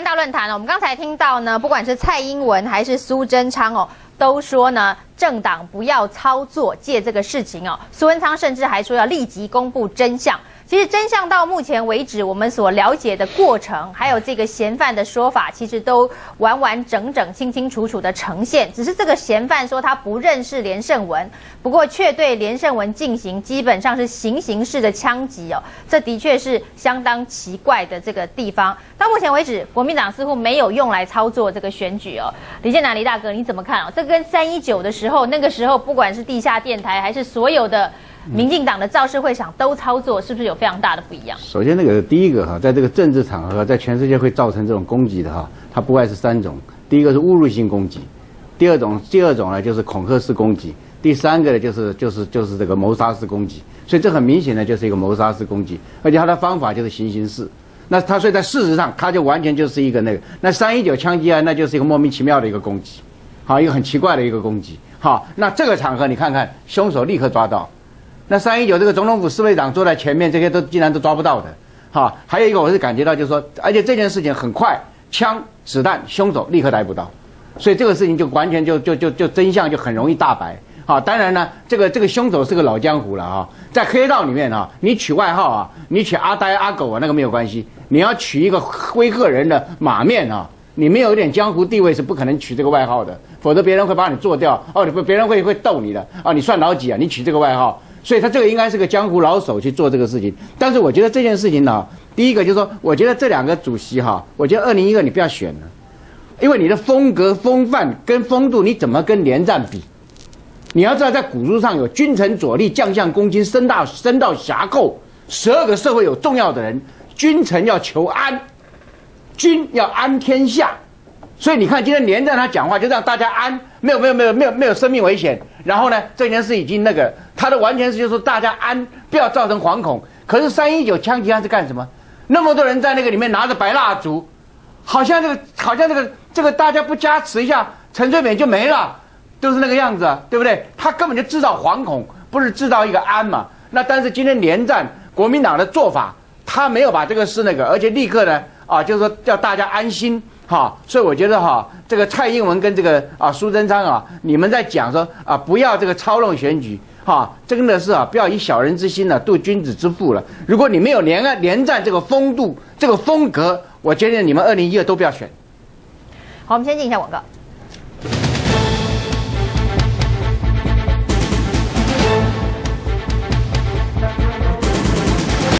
观大论坛我们刚才听到呢，不管是蔡英文还是苏贞昌都说呢，政党不要操作，借这个事情苏文昌甚至还说要立即公布真相。其实真相到目前为止，我们所了解的过程，还有这个嫌犯的说法，其实都完完整整、清清楚楚的呈现。只是这个嫌犯说他不认识连胜文，不过却对连胜文进行基本上是行刑式的枪击这的确是相当奇怪的这个地方。到目前为止，国民党似乎没有用来操作这个选举李建南李大哥你怎么看这跟319的时候，那个时候不管是地下电台还是所有的民进党的造势会场都操作，是不是有非常大的不一样？ 首先，第一个在这个政治场合，在全世界会造成这种攻击的它不外是3种。第一个是侮辱性攻击，第二种呢就是恐吓式攻击，第三个呢就是这个谋杀式攻击。所以这很明显的就是一个谋杀式攻击，而且它的方法就是行刑式。那所以在事实上，它就完全就是一个那319枪击案，那就是一个莫名其妙的一个攻击，一个很奇怪的一个攻击。那这个场合你看看，凶手立刻抓到。那319这个总统府侍卫长坐在前面，这些竟然都抓不到的，还有一个我是感觉到就是说，而且这件事情很快，枪、子弹、凶手立刻逮捕到，所以这个事情就完全就真相就很容易大白。当然呢，这个凶手是个老江湖了在黑道里面你取外号你取阿呆阿狗那个没有关系，你要取一个威吓人的马面你没有一点江湖地位是不可能取这个外号的，否则别人会把你做掉别人会逗你的你算老几啊？你取这个外号。所以他这个应该是个江湖老手去做这个事情，但是我觉得这件事情第一个就是说，我觉得这2个主席我觉得2012你不要选了，因为你的风格、风范跟风度，你怎么跟连战比？你要知道，在古书上有君臣佐吏、将相公卿、僧道侠寇12个社会有重要的人，君臣要求安，君要安天下。所以你看，今天连战他讲话就让大家安，没有生命危险。然后呢，这件事已经他的完全是就是说大家安，不要造成惶恐。可是319枪击案是干什么？那么多人在那个里面拿着白蜡烛，好像这个大家不加持一下，陈水扁就没了，都是那个样子对不对？他根本就制造惶恐，不是制造一个安嘛。那但是今天连战国民党的做法，他没有把这个事而且立刻呢就是说叫大家安心。所以我觉得这个蔡英文跟这个苏贞昌你们在讲说不要这个操弄选举真的是不要以小人之心度君子之腹了。如果你没有连战这个风度、这个风格，我觉得你们2012都不要选。 好，我们先进一下广告。